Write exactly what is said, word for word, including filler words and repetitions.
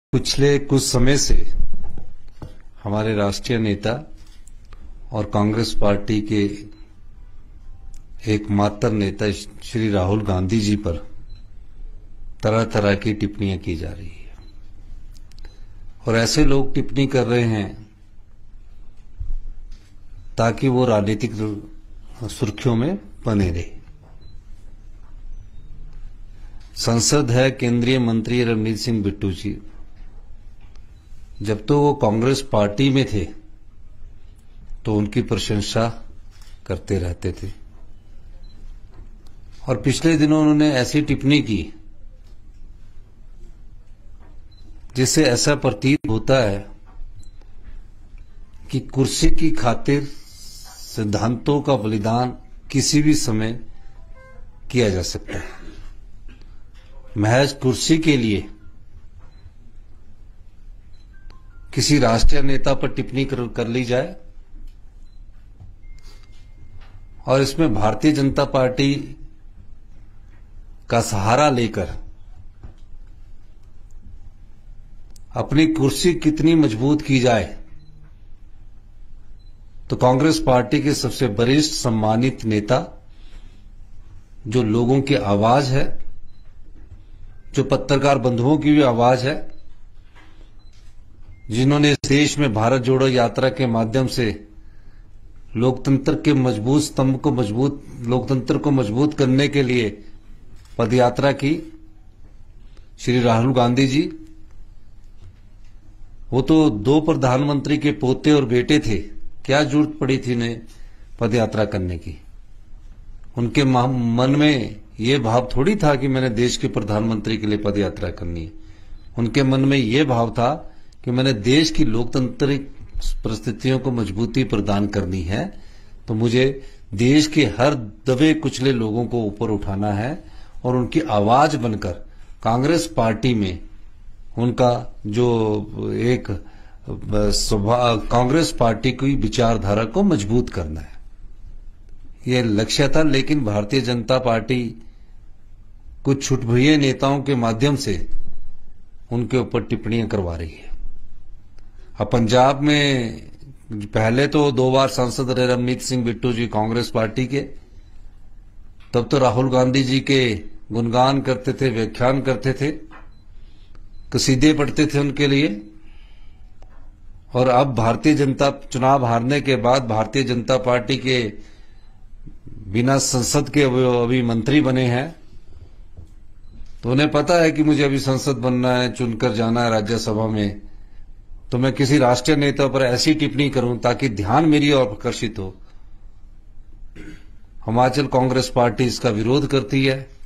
पिछले कुछ समय से हमारे राष्ट्रीय नेता और कांग्रेस पार्टी के एकमात्र नेता श्री राहुल गांधी जी पर तरह तरह की टिप्पणियां की जा रही है और ऐसे लोग टिप्पणी कर रहे हैं ताकि वो राजनीतिक सुर्खियों में बने रहे। संसद है, केंद्रीय मंत्री रणजीत सिंह बिट्टू जी जब तो वो कांग्रेस पार्टी में थे तो उनकी प्रशंसा करते रहते थे और पिछले दिनों उन्होंने ऐसी टिप्पणी की जिससे ऐसा प्रतीत होता है कि कुर्सी की खातिर सिद्धांतों का बलिदान किसी भी समय किया जा सकता है। महज कुर्सी के लिए किसी राष्ट्रीय नेता पर टिप्पणी कर, कर ली जाए और इसमें भारतीय जनता पार्टी का सहारा लेकर अपनी कुर्सी कितनी मजबूत की जाए तो कांग्रेस पार्टी के सबसे वरिष्ठ सम्मानित नेता जो लोगों की आवाज है, जो पत्रकार बंधुओं की भी आवाज है, जिन्होंने इस देश में भारत जोड़ो यात्रा के माध्यम से लोकतंत्र के मजबूत स्तंभ को मजबूत लोकतंत्र को मजबूत करने के लिए पदयात्रा की, श्री राहुल गांधी जी, वो तो दो प्रधानमंत्री के पोते और बेटे थे, क्या जरूरत पड़ी थी उन्हें पदयात्रा करने की। उनके मन में ये भाव थोड़ी था कि मैंने देश के प्रधानमंत्री के लिए पदयात्रा करनी है। उनके मन में ये भाव था कि मैंने देश की लोकतांत्रिक परिस्थितियों को मजबूती प्रदान करनी है, तो मुझे देश के हर दबे कुचले लोगों को ऊपर उठाना है और उनकी आवाज बनकर कांग्रेस पार्टी में उनका जो एक कांग्रेस पार्टी की विचारधारा को मजबूत करना है, ये लक्ष्य था। लेकिन भारतीय जनता पार्टी कुछ छुटभुइये नेताओं के माध्यम से उनके ऊपर टिप्पणियां करवा रही है। अब पंजाब में पहले तो दो बार सांसद रहे रणजीत सिंह बिट्टू जी कांग्रेस पार्टी के, तब तो राहुल गांधी जी के गुणगान करते थे, व्याख्यान करते थे, कसीदे पढ़ते थे उनके लिए। और अब भारतीय जनता चुनाव हारने के बाद भारतीय जनता पार्टी के बिना संसद के अभी मंत्री बने हैं, तो उन्हें पता है कि मुझे अभी संसद बनना है, चुनकर जाना है राज्यसभा में, तो मैं किसी राष्ट्रीय नेता पर ऐसी टिप्पणी करूं ताकि ध्यान मेरी ओर आकर्षित हो। हिमाचल कांग्रेस पार्टी इसका विरोध करती है।